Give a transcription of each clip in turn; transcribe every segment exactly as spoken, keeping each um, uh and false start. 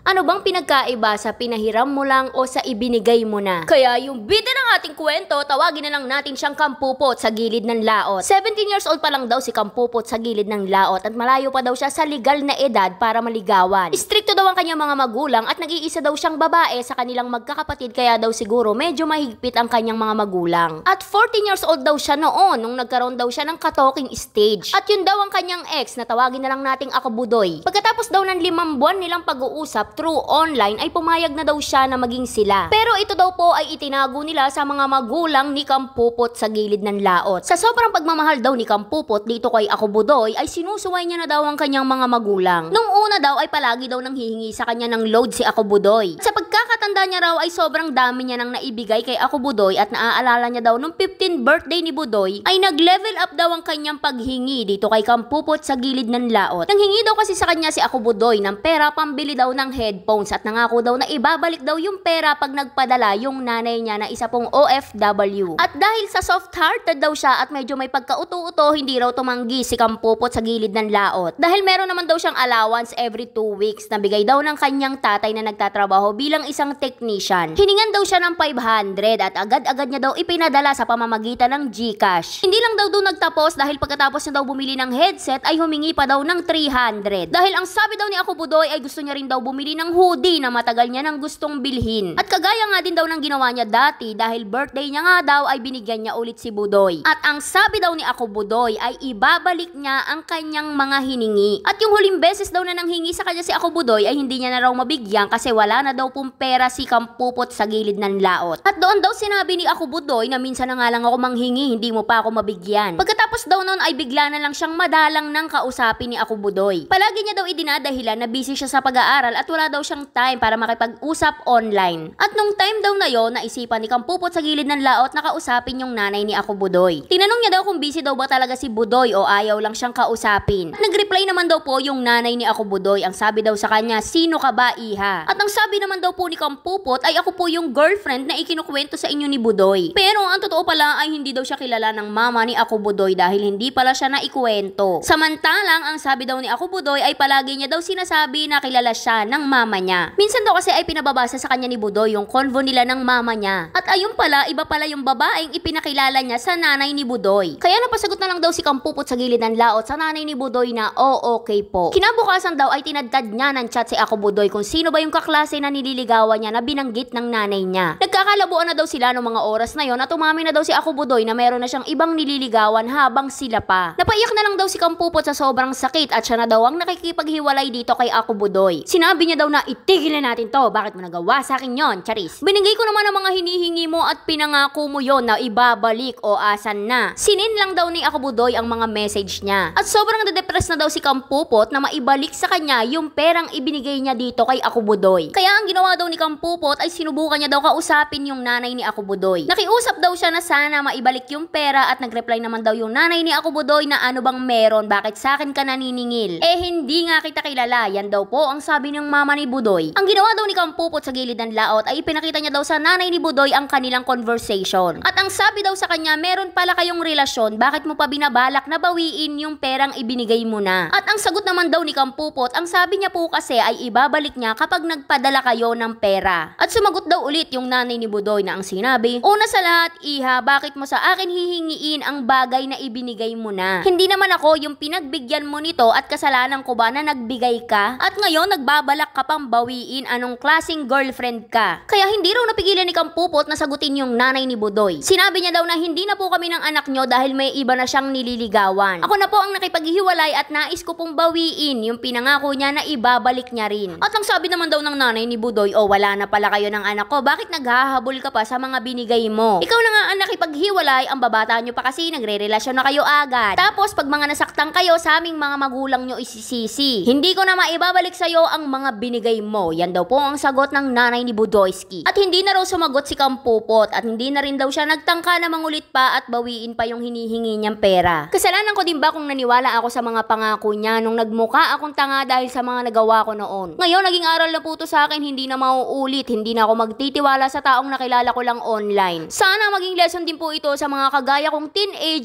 Ano bang pinagkaiba sa pinahiram mo lang o sa ibinigay mo na? Kaya yung bida ng ating kwento, tawagin na lang natin siyang Kampupot sa gilid ng laot. seventeen years old pa lang daw si Kampupot sa gilid ng laot at malayo pa daw siya sa legal na edad para maligawan. Istrikto daw ang kanyang mga magulang at nag-iisa daw siyang babae sa kanilang magkakapatid, kaya daw siguro medyo mahigpit ang kanyang mga magulang. At fourteen years old daw siya noon nung nagkaroon daw siya ng ka-talking stage. At yun daw ang kanyang ex na tawagin na lang nating Ako Budoy. Pagkatapos daw ng limang buwan nilang pag-uusap through online ay pumayag na daw siya na maging sila. Pero ito daw po ay itinago nila sa mga magulang ni Kampupot sa gilid ng laot. Sa sobrang pagmamahal daw ni Kampupot dito kay Ako Budoy ay sinusuway niya na daw ang kanyang mga magulang. Nung una daw ay palagi daw nang hihingi sa kanya ng load si Ako Budoy. Sa pagkakatanda niya raw ay sobrang dami niya nang naibigay kay Ako Budoy at naaalala niya daw nung fifteenth birthday ni Budoy ay nag-level up daw ang kanyang paghingi dito kay Kampupot sa gilid ng laot. Nanghingi daw kasi sa kanya si Ako Budoy ng pera pambili daw ng headphones at nangako daw na ibabalik daw yung pera pag nagpadala yung nanay niya na isa pong O F W. At dahil sa soft-hearted daw siya at medyo may pagka-uto-uto, hindi raw tumanggi si Kampupot sa gilid ng laot. Dahil meron naman daw siyang allowance every two weeks na bigay daw ng kanyang tatay na nagtatrabaho bilang isang technician. Hiningan daw siya ng five hundred at agad-agad niya daw ipinadala sa pamamagitan ng GCash. Hindi lang daw doon nagtapos dahil pagkatapos niya daw bumili ng headset ay humingi pa daw ng three hundred. Dahil ang sabi daw ni Ako Budoy ay gusto niya rin daw bumili ng hoodie na matagal niya nang gustong bilhin. At kagaya nga din daw ng ginawa niya dati dahil birthday niya nga daw ay binigyan niya ulit si Budoy. At ang sabi daw ni Ako Budoy ay ibabalik niya ang kanyang mga hiningi. At yung huling beses daw na nanghingi sa kanya si Ako Budoy ay hindi niya na raw mabigyan kasi wala na daw pong pera si Kampupot sa gilid ng laot. At doon daw sinabi ni Ako Budoy na minsan na nga lang ako manghingi, hindi mo pa ako mabigyan. Pagkatapos daw noon ay bigla na lang siyang madalang nang kausapin ni Ako Budoy. Palagi niya daw idinadahilan na busy siya sa pag-aaral at wala daw siyang time para makipag-usap online. At nung time daw na yon, naisipan ni Kampupot sa gilid ng laot na kausapin yung nanay ni Ako Budoy. Tinanong niya daw kung busy daw ba talaga si Budoy o ayaw lang siyang kausapin. Nag-reply naman daw po yung nanay ni Ako Budoy. Ang sabi daw sa kanya, "Sino ka ba, iha?" At ang sabi naman daw po ni Kampupot ay ako po yung girlfriend na ikinukwento sa inyo ni Budoy. Pero ang totoo pala ay hindi daw siya kilala ng mama ni Ako Budoy dahil hindi pala siya naikwento. Samantalang ang sabi daw ni Ako Budoy ay palagi niya daw sinasabi na kilala siya ng mama niya. Minsan daw kasi ay pinababasa sa kanya ni Budoy yung convo nila ng mama niya. At ayun pala, iba pala yung babaeng ipinakilala niya sa nanay ni Budoy. Kaya napasagot na lang daw si Kampupot sa gilid ng laot sa nanay ni Budoy na, "Oh, okay po." Kinabukasan daw ay tinadtad niya ng chat si Ako Budoy kung sino ba yung kaklase na nililigawan niya na binanggit ng nanay niya. Nagkakalabuan na daw sila noong mga oras na yon at umamin na daw si Ako Budoy na meron na siyang ibang nililigawan habang sila pa. Napaiyak na lang daw si Kampupot sa sobrang sakit at siya na daw ang nakikipaghiwalay dito kay Ako Budoy. Sinabi niya daw na, "Itigil na natin to, bakit mo nagawa sa akin yon, Charis? Binigay ko naman ang mga hinihingi mo at pinangako mo yon na ibabalik o asan na." Sinin lang daw ni Ako Budoy ang mga message niya. At sobrang na-depress na daw si Kampupot na maibalik sa kanya yung perang ibinigay niya dito kay Ako Budoy. Kaya ang ginawa daw ni Kampupot ay sinubukan niya daw kausapin yung nanay ni Ako Budoy. Nakiusap daw siya na sana maibalik yung pera at nag-reply naman daw yung nanay ni Ako Budoy na, "Ano bang meron? Bakit sa akin ka naniningil? Eh hindi nga kita kilala." Yan daw po ang sabi ng mama ni Budoy. Ang ginawa daw ni Kampupot sa gilid ng laot ay ipinakita niya daw sa nanay ni Budoy ang kanilang conversation. At ang sabi daw sa kanya, "Meron pala kayong relasyon, bakit mo pa binabalak na bawiin yung perang ibinigay mo na?" At ang sagot naman daw ni Kampupot, ang sabi niya po kasi ay ibabalik niya kapag nagpadala kayo ng pera. At sumagot daw ulit yung nanay ni Budoy na ang sinabi, "Una sa lahat, iha, bakit mo sa akin hihingiin ang bagay na ibinigay mo na? Hindi naman ako yung pinagbigyan mo nito at kasalanan ko ba na nagbigay ka? At ngayon nagbabalak ka pang bawiin, anong klaseng girlfriend ka?" Kaya hindi raw napigilan ni Kampupot na sagutin yung nanay ni Budoy. Sinabi niya daw na hindi na po kami ng anak nyo dahil may iba na siyang nililigawan. Ako na po ang nakipaghiwalay at nais ko pong bawiin yung pinangako niya na ibabalik niya rin. At ang sabi naman daw ng nanay ni Budoy, "Oh, wala na pala kayo ng anak ko, bakit naghahabol ka pa sa mga binigay mo? Ikaw na nga ang nakipaghiwalay, ang babata nyo pa kasi nagre-relasyon na kayo agad. Tapos pag mga nasaktan kayo sa aming mga magulang nyo isisisi. Hindi ko na maibabalik sa'yo ang mga binigay mo." Yan daw po ang sagot ng nanay ni Budoyski. At hindi na raw sumagot si Kampupot at hindi na rin daw siya nagtangka na mangulit pa at bawiin pa yung hinihingi niyang pera. Kasalanan ko din ba kung naniwala ako sa mga pangako niya nung nagmukha akong tanga dahil sa mga nagawa ko noon? Ngayon naging aral na po to sa akin, hindi na mauulit, hindi na ako magtitiwala sa taong nakilala ko lang online. Sana maging lesson din po ito sa mga kagaya kong teenager na may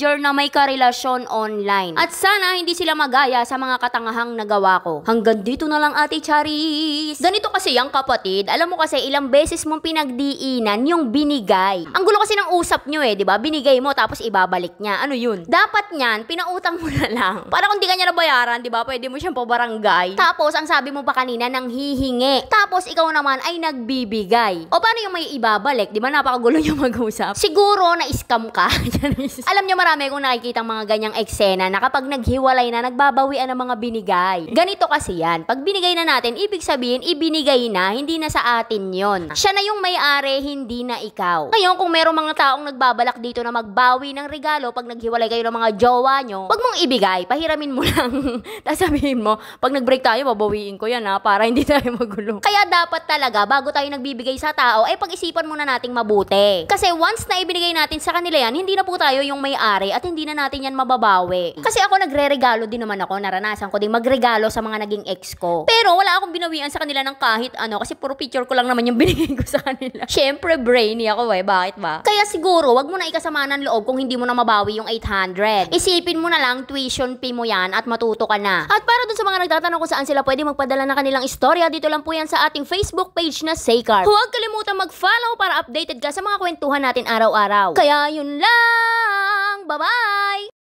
may karelasyon online. At sana hindi sila magaya sa mga katangahang nagawa ko. Hanggang dito na lang, Ate Charis. Ganito kasi yung kapatid, alam mo kasi ilang beses mong pinagdiinan yung binigay. Ang gulo kasi ng usap nyo eh, di ba? Binigay mo tapos ibabalik niya. Ano yun? Dapat niyan, pinautang mo na lang. Para kung di ka niya nabayaran, di ba? Pwede mo siyang pabarangay. Tapos, ang sabi mo pa kanina, nang hihingi. Tapos, ikaw naman ay nagbibigay. O paano yung may ibabalik? Di ba? Napakagulo yung mag-usap. Siguro, na-scam ka. Alam niyo, marami kong nakikita mga ganyang eksena na kapag naghiwalay na, nagbabawian ng mga binigay. Ganito kasi yan. Pag binigay na natin, ibig sabihin, ibinigay na, hindi na sa atin yon. Siya na yung may-ari, hindi na ikaw. Ngayon, kung merong mga taong nagbabalak dito na magbawi ng regalo pag naghiwalay kayo ng mga jowa nyo, wag mong ibigay, pahiramin mo lang. Tapos sabihin mo, pag nag-break tayo, babawiin ko yan ha, para hindi tayo magulo. Kaya dapat talaga, bago tayo nagbibigay sa tao, ay pag-isipan muna nating mabuti. Kasi once na ibinigay natin sa kanila yan, hindi na po tayo yung may-ari at hindi na natin yan mababawi. Kasi ako nagre-regalo din naman ako, naranasan ko din magregalo sa mga naging ex ko. Pero wala akong binawian sa kanila ng kahit ano, kasi puro picture ko lang naman yung binigay ko sa kanila. Syempre brainy ako eh, bakit ba? Kaya siguro, wag mo na ikasama ng loob kung hindi mo na mabawi yung eight hundred. Isipin mo na lang, tuition fee mo yan at matuto ka na. At para dun sa mga nagtatanong kung saan sila pwede magpadala ng kanilang istorya, dito lang po yan sa ating Facebook page na Saycar. Huwag kalimutan mag-follow para updated ka sa mga kwentuhan natin araw-araw. Kaya yun lang! Bye-bye!